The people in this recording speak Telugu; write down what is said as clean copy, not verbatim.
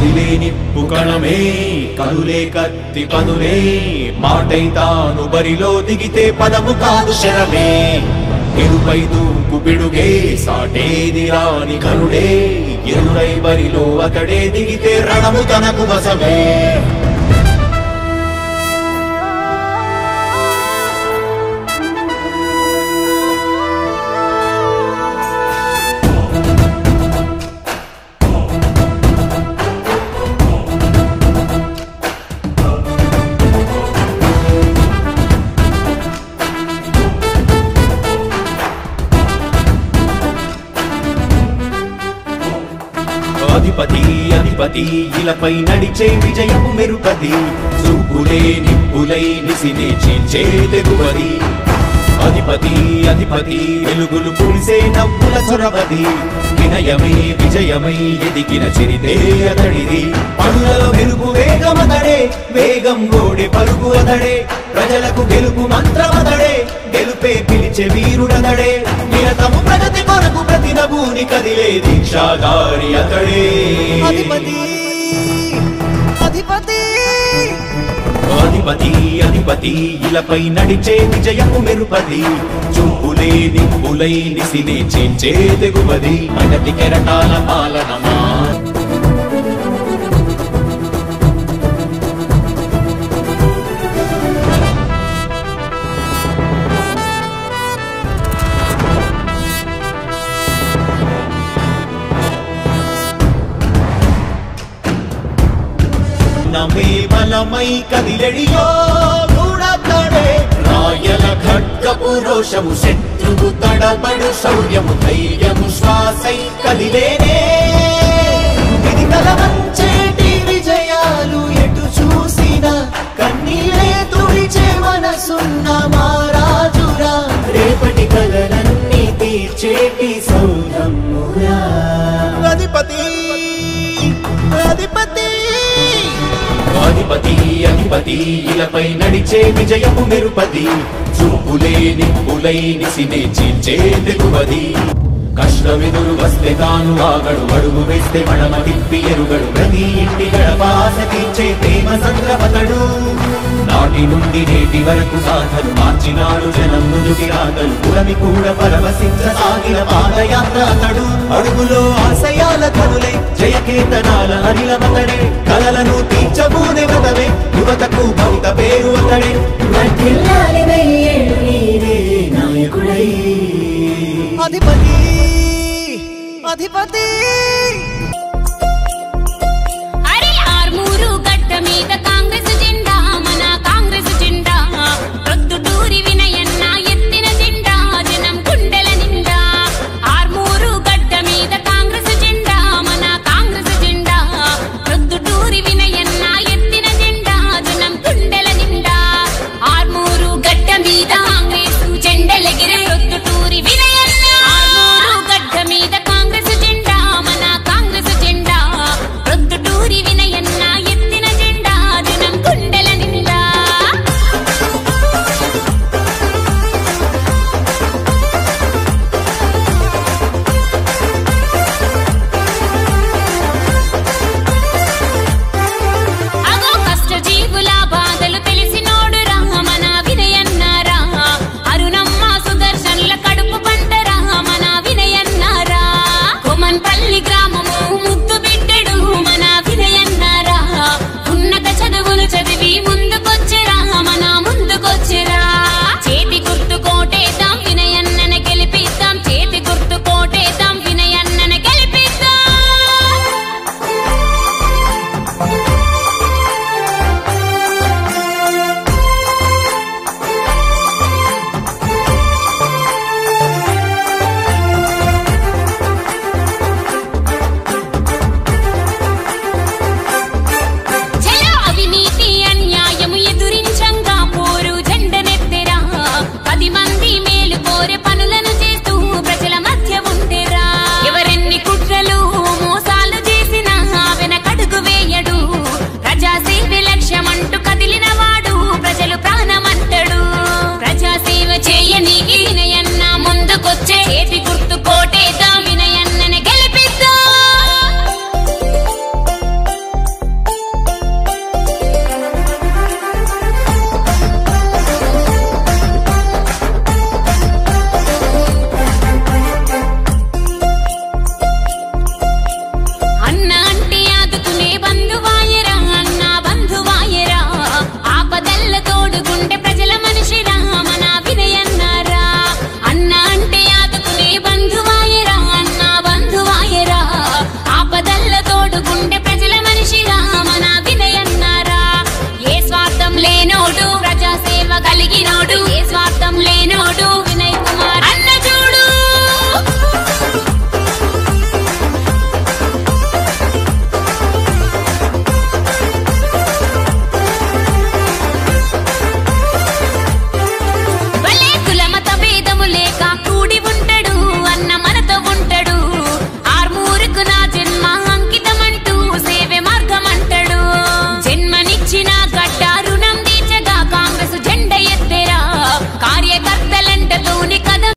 కదిలే నిప్పు కణమే కదులే కత్తి పదులే మాటై తాను బరిలో దిగితే పదము కాదు శరమే ఎరుపై దూకు పిడుగే సాటేది రాని కరుడే ఎరుడై బరిలో అతడే దిగితే రణము తనకు వశమే అధిపతి అధిపతి ఇలపై నడిచే విజయము మెరుపది చూపులే నిప్పులై నిసినే చీల్చే తెగువది అధిపతి అధిపతి వెలుగులు పులిసే నవ్వుల చొరవది వినయమై విజయమై ఎదిగిన చిరితే అతడిది పనులలో వెలుగు వేగమతడే వేగం గోడే పరుగు అతడే ప్రజలకు గెలుపు మంత్రమతడే గెలుపే పిలిచే వీరుడతడే నిరతము ప్రగతి కొరకు ప్రతి నభూని కదిలే దీక్షాధారి అతడే అధిపతి అధిపతి అధిపతి అధిపతి ఇలపై నడిచే విజయము మెరుపది చూపులే నిప్పులై నిసినే చేంచే తెగువది అగతి కెరటాల పాలనమా నమే బలమై కదిలెడియో గూడతడే రాయల ఖడ్గపు రోషము శత్రువు తడబడు శౌర్యము ధైర్యము శ్వాసై కదిలేనే ఇది కలవంచేటి విజయాలు ఎటు చూసిన కన్నీలే తుడిచే మనసున్న మారాజురా రేపటి కలలన్నీ తీర్చేటి సౌధమురా అధిపతి అధిపతి అధిపతి అధిపతి ఇలపై నడిచే విజయము మెరుపది చూపులే నిప్పులై నిసినే చీల్చే తెగువది కష్టమెదురు వస్తే తాను ఆగడు అడుగు వేస్తే మడమ తిప్పి ఎరుగడు ప్రతి ఇంటి గడపాస తీర్చే ప్రేమ సంద్రపతడు నాటి నుండి నేటి వరకు సాధలు మార్చినాడు జనం నుదుటి రాగలు పురమి కూడా పరవశించసాగిన పాదయాత్ర అతడు అడుగులో ఆశయాల కనులై జయకేతనాల అనిలమతడే కలలను తీర్చబూనే వ్రతమే యువతకు భవిత పేరు అతడే అధిపతి అధిపతి